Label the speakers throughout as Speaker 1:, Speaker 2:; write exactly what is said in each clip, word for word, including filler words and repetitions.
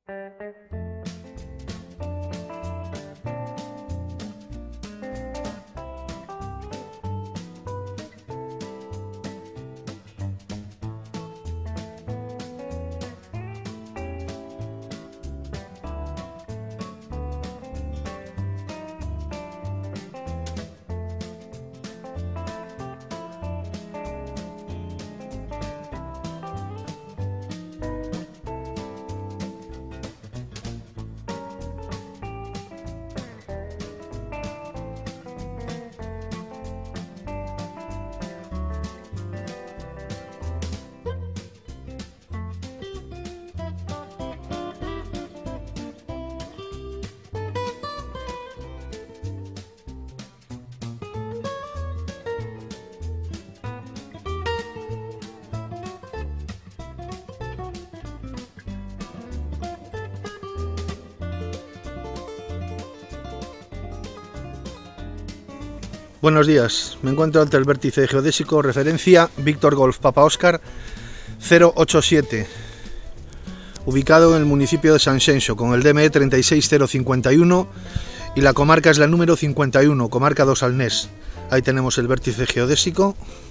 Speaker 1: Buenos días, me encuentro ante el vértice geodésico, referencia Víctor Golf Papa Oscar cero ocho siete, ubicado en el municipio de Sanxenxo, con el D M E treinta y seis cero cincuenta y uno y la comarca es la número cincuenta y uno, comarca do Salnés. Ahí tenemos el vértice geodésico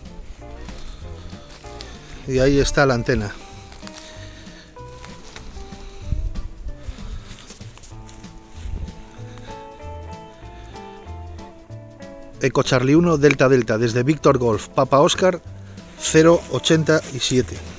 Speaker 1: y ahí está la antena. Eco Charlie uno Delta Delta desde Víctor Golf Papa Oscar cero ochenta y siete.